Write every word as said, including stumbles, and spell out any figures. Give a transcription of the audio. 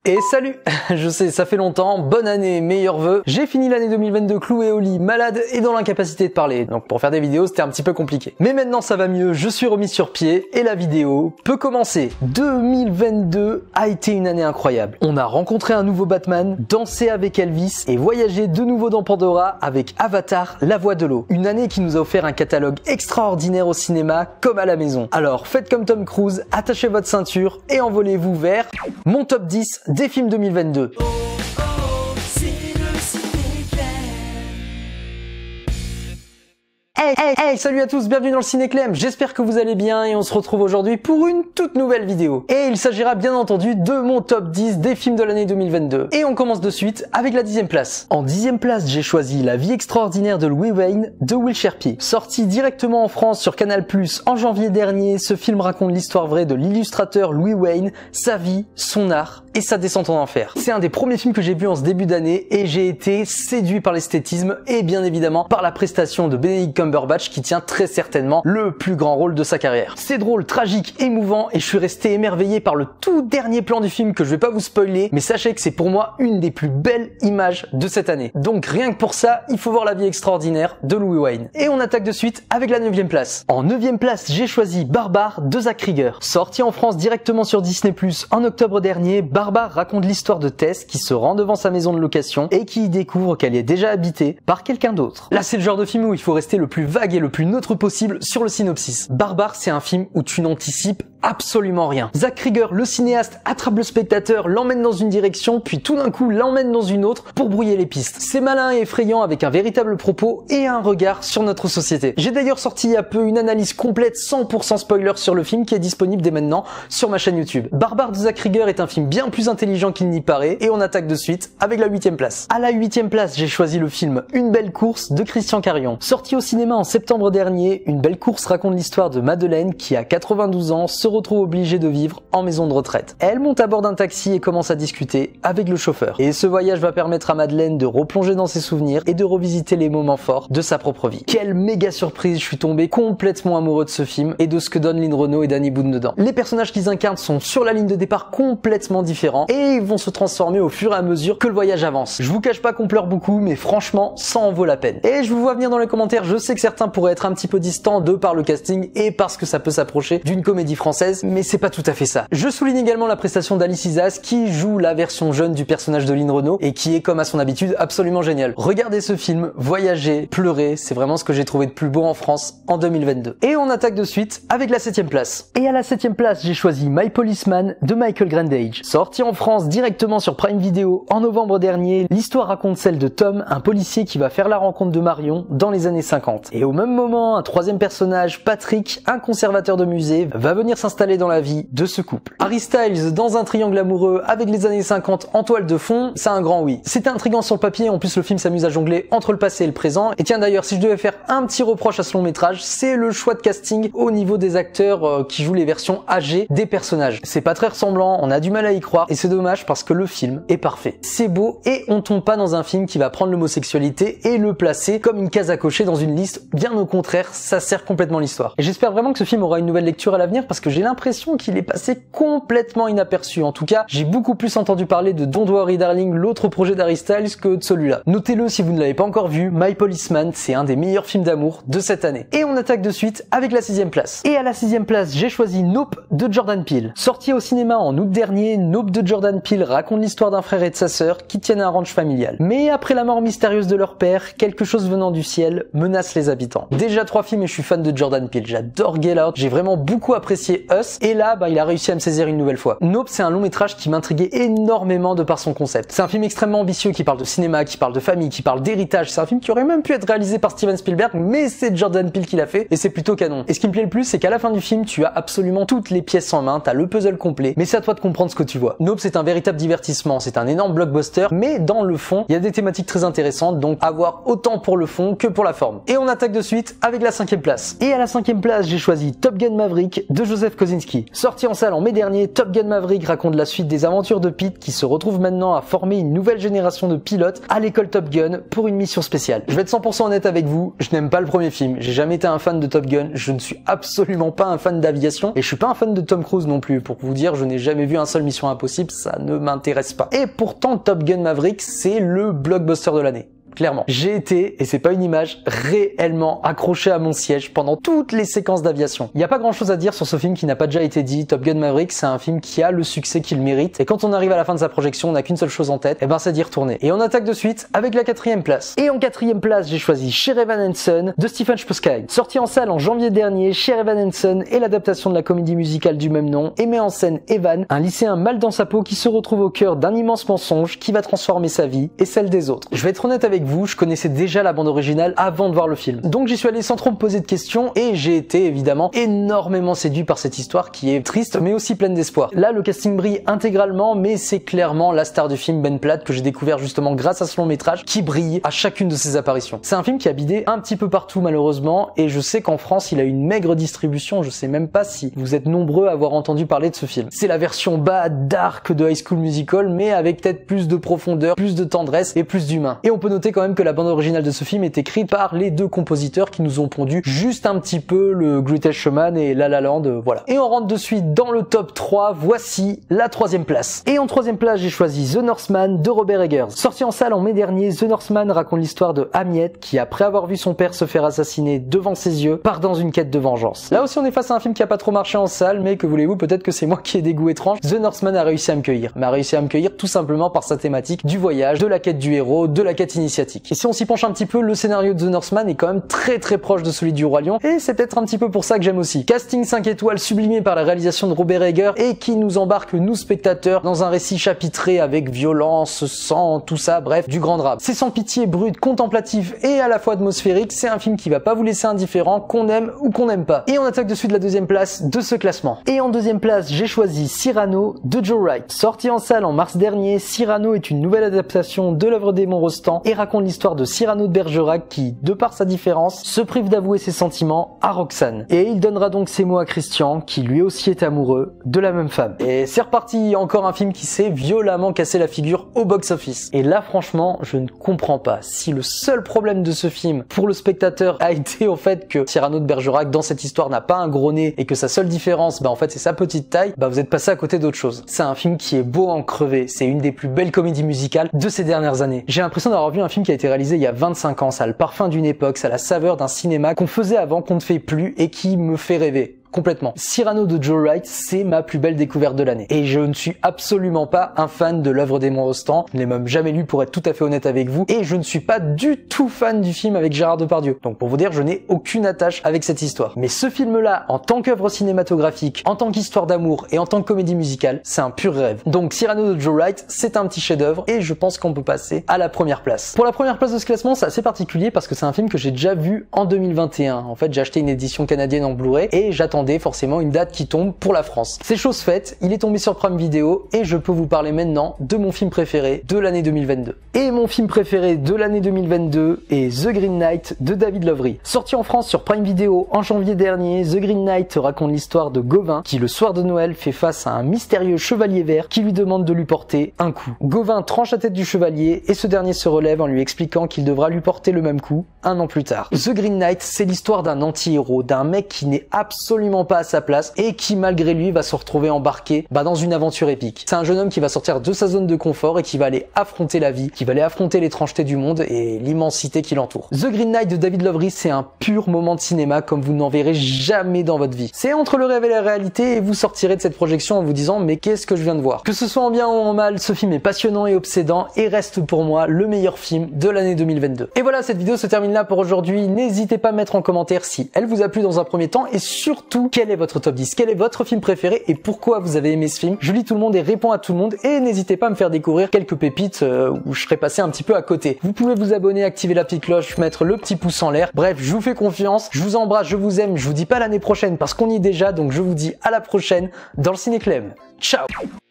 Et salut. Je sais, ça fait longtemps, bonne année, meilleurs vœux. J'ai fini l'année deux mille vingt-deux cloué au lit, malade et dans l'incapacité de parler. Donc pour faire des vidéos, c'était un petit peu compliqué. Mais maintenant ça va mieux, je suis remis sur pied et la vidéo peut commencer. deux mille vingt-deux a été une année incroyable. On a rencontré un nouveau Batman, dansé avec Elvis et voyagé de nouveau dans Pandora avec Avatar, la voix de l'eau. Une année qui nous a offert un catalogue extraordinaire au cinéma comme à la maison. Alors faites comme Tom Cruise, attachez votre ceinture et envolez-vous vers mon top dix des films deux mille vingt-deux. Oh, oh, c'est le Ciné-Clem. Hey, hey, hey, salut à tous, bienvenue dans le Ciné-Clem. J'espère que vous allez bien et on se retrouve aujourd'hui pour une toute nouvelle vidéo. Et il s'agira bien entendu de mon top dix des films de l'année deux mille vingt-deux. Et on commence de suite avec la dixième place. En dixième place, j'ai choisi La vie extraordinaire de Louis Wayne de Will Sherpy. Sorti directement en France sur Canal plus, en janvier dernier, ce film raconte l'histoire vraie de l'illustrateur Louis Wayne, sa vie, son art et sa descente en enfer. C'est un des premiers films que j'ai vu en ce début d'année et j'ai été séduit par l'esthétisme et bien évidemment par la prestation de Benedict Cumberbatch qui tient très certainement le plus grand rôle de sa carrière. C'est drôle, tragique, émouvant et je suis resté émerveillé par le tout dernier plan du film que je vais pas vous spoiler, mais sachez que c'est pour moi une des plus belles images de cette année. Donc rien que pour ça, il faut voir La vie extraordinaire de Louis Wayne. Et on attaque de suite avec la neuvième place. En neuvième place, j'ai choisi Barbare de Zach Cregger. Sorti en France directement sur Disney plus, en octobre dernier, Barbare raconte l'histoire de Tess qui se rend devant sa maison de location et qui y découvre qu'elle y est déjà habitée par quelqu'un d'autre. Là, c'est le genre de film où il faut rester le plus vague et le plus neutre possible sur le synopsis. Barbare, c'est un film où tu n'anticipes absolument rien. Zach Cregger, le cinéaste, attrape le spectateur, l'emmène dans une direction, puis tout d'un coup l'emmène dans une autre pour brouiller les pistes. C'est malin et effrayant avec un véritable propos et un regard sur notre société. J'ai d'ailleurs sorti il y a peu une analyse complète cent pour cent spoiler sur le film qui est disponible dès maintenant sur ma chaîne YouTube. Barbare de Zach Cregger est un film bien plus intelligent qu'il n'y paraît et on attaque de suite avec la huitième place. À la huitième place, j'ai choisi le film Une belle course de Christian Carion. Sorti au cinéma en septembre dernier, Une belle course raconte l'histoire de Madeleine qui a quatre-vingt-douze ans se retrouve obligée de vivre en maison de retraite. Elle monte à bord d'un taxi et commence à discuter avec le chauffeur. Et ce voyage va permettre à Madeleine de replonger dans ses souvenirs et de revisiter les moments forts de sa propre vie. Quelle méga surprise, je suis tombé complètement amoureux de ce film et de ce que donnent Lynn Renault et Danny Boone dedans. Les personnages qu'ils incarnent sont sur la ligne de départ complètement différents et ils vont se transformer au fur et à mesure que le voyage avance. Je vous cache pas qu'on pleure beaucoup, mais franchement, ça en vaut la peine. Et je vous vois venir dans les commentaires, je sais que certains pourraient être un petit peu distants de par le casting et parce que ça peut s'approcher d'une comédie française, mais c'est pas tout à fait ça. Je souligne également la prestation d'Alice Isas qui joue la version jeune du personnage de Lynn Renault et qui est comme à son habitude absolument génial. Regardez ce film, voyagez, pleurez, c'est vraiment ce que j'ai trouvé de plus beau en France en deux mille vingt-deux. Et on attaque de suite avec la septième place. Et à la septième place, j'ai choisi My Policeman de Michael Grandage. Sorti en France directement sur Prime Video en novembre dernier, l'histoire raconte celle de Tom, un policier qui va faire la rencontre de Marion dans les années cinquante. Et au même moment, un troisième personnage, Patrick, un conservateur de musée, va venir s'installer dans la vie de ce couple. Harry Styles dans un triangle amoureux avec les années cinquante en toile de fond, c'est un grand oui. C'était intriguant sur le papier, en plus le film s'amuse à jongler entre le passé et le présent. Et tiens d'ailleurs, si je devais faire un petit reproche à ce long métrage, c'est le choix de casting au niveau des acteurs euh, qui jouent les versions âgées des personnages. C'est pas très ressemblant, on a du mal à y croire et c'est dommage parce que le film est parfait. C'est beau et on tombe pas dans un film qui va prendre l'homosexualité et le placer comme une case à cocher dans une liste. Bien au contraire, ça sert complètement l'histoire. Et j'espère vraiment que ce film aura une nouvelle lecture à l'avenir parce que j'ai l'impression qu'il est passé complètement inaperçu. En tout cas, j'ai beaucoup plus entendu parler de Don't Worry Darling, l'autre projet d'Harry Styles, que de celui-là. Notez-le si vous ne l'avez pas encore vu, My Policeman, c'est un des meilleurs films d'amour de cette année. Et on attaque de suite avec la sixième place. Et à la sixième place, j'ai choisi Nope de Jordan Peele. Sorti au cinéma en août dernier, Nope de Jordan Peele raconte l'histoire d'un frère et de sa sœur qui tiennent un ranch familial. Mais après la mort mystérieuse de leur père, quelque chose venant du ciel menace les habitants. Déjà trois films et je suis fan de Jordan Peele. J'adore Get Out, j'ai vraiment beaucoup apprécié Us et là, bah, il a réussi à me saisir une nouvelle fois. Nope, c'est un long métrage qui m'intriguait énormément de par son concept. C'est un film extrêmement ambitieux qui parle de cinéma, qui parle de famille, qui parle d'héritage. C'est un film qui aurait même pu être réalisé par Steven Spielberg, mais c'est Jordan Peele qui l'a fait et c'est plutôt canon. Et ce qui me plaît le plus, c'est qu'à la fin du film, tu as absolument toutes les pièces en main, t'as le puzzle complet, mais c'est à toi de comprendre ce que tu vois. Nope, c'est un véritable divertissement, c'est un énorme blockbuster, mais dans le fond, il y a des thématiques très intéressantes, donc à voir autant pour le fond que pour la forme. Et on attaque de suite avec la cinquième place. Et à la cinquième place, j'ai choisi Top Gun Maverick de Joseph Joseph Kosinski. Sorti en salle en mai dernier, Top Gun Maverick raconte la suite des aventures de Pete qui se retrouve maintenant à former une nouvelle génération de pilotes à l'école Top Gun pour une mission spéciale. Je vais être cent pour cent honnête avec vous, je n'aime pas le premier film, j'ai jamais été un fan de Top Gun, je ne suis absolument pas un fan d'aviation et je suis pas un fan de Tom Cruise non plus. Pour vous dire, je n'ai jamais vu un seul Mission Impossible, ça ne m'intéresse pas. Et pourtant Top Gun Maverick, c'est le blockbuster de l'année. Clairement. J'ai été, et c'est pas une image, réellement accroché à mon siège pendant toutes les séquences d'aviation. Il n'y a pas grand chose à dire sur ce film qui n'a pas déjà été dit. Top Gun Maverick, c'est un film qui a le succès qu'il mérite. Et quand on arrive à la fin de sa projection, on n'a qu'une seule chose en tête, et ben c'est d'y retourner. Et on attaque de suite avec la quatrième place. Et en quatrième place, j'ai choisi Cher Evan and Son de Stephen Chbosky. Sorti en salle en janvier dernier, Cher Evan and Son est l'adaptation de la comédie musicale du même nom et met en scène Evan, un lycéen mal dans sa peau qui se retrouve au cœur d'un immense mensonge qui va transformer sa vie et celle des autres. Je vais être honnête avec vous, je connaissais déjà la bande originale avant de voir le film. Donc j'y suis allé sans trop me poser de questions et j'ai été évidemment énormément séduit par cette histoire qui est triste mais aussi pleine d'espoir. Là le casting brille intégralement mais c'est clairement la star du film, Ben Platt, que j'ai découvert justement grâce à ce long métrage qui brille à chacune de ses apparitions. C'est un film qui a bidé un petit peu partout malheureusement et je sais qu'en France il a une maigre distribution, je sais même pas si vous êtes nombreux à avoir entendu parler de ce film. C'est la version bad, dark de High School Musical mais avec peut-être plus de profondeur, plus de tendresse et plus d'humain. Et on peut noter quand même que la bande originale de ce film est écrite par les deux compositeurs qui nous ont pondu juste un petit peu le Greatest Showman et La La Land, euh, voilà. Et on rentre de suite dans le top trois, voici la troisième place. Et en troisième place, j'ai choisi The Northman de Robert Eggers. Sorti en salle en mai dernier, The Northman raconte l'histoire de Amiet qui, après avoir vu son père se faire assassiner devant ses yeux, part dans une quête de vengeance. Là aussi, on est face à un film qui a pas trop marché en salle, mais que voulez-vous, peut-être que c'est moi qui ai des goûts étranges. The Northman a réussi à me cueillir, mais a réussi à me cueillir tout simplement par sa thématique du voyage, de la quête du héros, de la quête initiatique. Et si on s'y penche un petit peu, le scénario de The Northman est quand même très très proche de celui du Roi Lion et c'est peut-être un petit peu pour ça que j'aime aussi. Casting cinq étoiles sublimé par la réalisation de Robert Eggers et qui nous embarque nous spectateurs dans un récit chapitré avec violence, sang, tout ça, bref, du grand drame. C'est sans pitié, brut, contemplatif et à la fois atmosphérique, c'est un film qui va pas vous laisser indifférent, qu'on aime ou qu'on n'aime pas. Et on attaque de suite la deuxième place de ce classement. Et en deuxième place, j'ai choisi Cyrano de Joe Wright. Sorti en salle en mars dernier, Cyrano est une nouvelle adaptation de l'œuvre d'Aymon Rostand et raconte l'histoire de Cyrano de Bergerac qui, de par sa différence, se prive d'avouer ses sentiments à Roxane. Et il donnera donc ces mots à Christian, qui lui aussi est amoureux de la même femme. Et c'est reparti, encore un film qui s'est violemment cassé la figure au box-office. Et là, franchement, je ne comprends pas. Si le seul problème de ce film, pour le spectateur, a été au fait que Cyrano de Bergerac, dans cette histoire, n'a pas un gros nez, et que sa seule différence, bah en fait, c'est sa petite taille, bah vous êtes passé à côté d'autre chose. C'est un film qui est beau à en crever. C'est une des plus belles comédies musicales de ces dernières années. J'ai l'impression d'avoir vu un film qui a été réalisé il y a vingt-cinq ans, ça a le parfum d'une époque, ça a la saveur d'un cinéma qu'on faisait avant, qu'on ne fait plus et qui me fait rêver. Complètement. Cyrano de Joe Wright, c'est ma plus belle découverte de l'année. Et je ne suis absolument pas un fan de l'œuvre d'Aymon Rostand. Je n'ai même jamais lu pour être tout à fait honnête avec vous. Et je ne suis pas du tout fan du film avec Gérard Depardieu. Donc pour vous dire, je n'ai aucune attache avec cette histoire. Mais ce film-là, en tant qu'œuvre cinématographique, en tant qu'histoire d'amour et en tant que comédie musicale, c'est un pur rêve. Donc Cyrano de Joe Wright, c'est un petit chef-d'œuvre et je pense qu'on peut passer à la première place. Pour la première place de ce classement, c'est assez particulier parce que c'est un film que j'ai déjà vu en deux mille vingt et un. En fait, j'ai acheté une édition canadienne en Blu-ray et j'attends forcément une date qui tombe pour la France. C'est chose faite, il est tombé sur Prime Video et je peux vous parler maintenant de mon film préféré de l'année deux mille vingt-deux. Et mon film préféré de l'année deux mille vingt-deux est The Green Knight de David Lowery. Sorti en France sur Prime Video en janvier dernier, The Green Knight raconte l'histoire de Gauvin qui le soir de Noël fait face à un mystérieux chevalier vert qui lui demande de lui porter un coup. Gauvin tranche la tête du chevalier et ce dernier se relève en lui expliquant qu'il devra lui porter le même coup un an plus tard. The Green Knight, c'est l'histoire d'un anti-héros, d'un mec qui n'est absolument pas à sa place et qui malgré lui va se retrouver embarqué bah, dans une aventure épique. C'est un jeune homme qui va sortir de sa zone de confort et qui va aller affronter la vie, qui va aller affronter l'étrangeté du monde et l'immensité qui l'entoure. The Green Knight de David Lowery, c'est un pur moment de cinéma comme vous n'en verrez jamais dans votre vie. C'est entre le rêve et la réalité et vous sortirez de cette projection en vous disant mais qu'est-ce que je viens de voir. Que ce soit en bien ou en mal, ce film est passionnant et obsédant et reste pour moi le meilleur film de l'année deux mille vingt-deux. Et voilà, cette vidéo se termine là pour aujourd'hui. N'hésitez pas à mettre en commentaire si elle vous a plu dans un premier temps et surtout quel est votre top dix, quel est votre film préféré et pourquoi vous avez aimé ce film. Je lis tout le monde et réponds à tout le monde et n'hésitez pas à me faire découvrir quelques pépites euh, où je serais passé un petit peu à côté. Vous pouvez vous abonner, activer la petite cloche, mettre le petit pouce en l'air. Bref, je vous fais confiance, je vous embrasse, je vous aime, je vous dis pas l'année prochaine parce qu'on y est déjà, donc je vous dis à la prochaine dans le Ciné Clem. Ciao.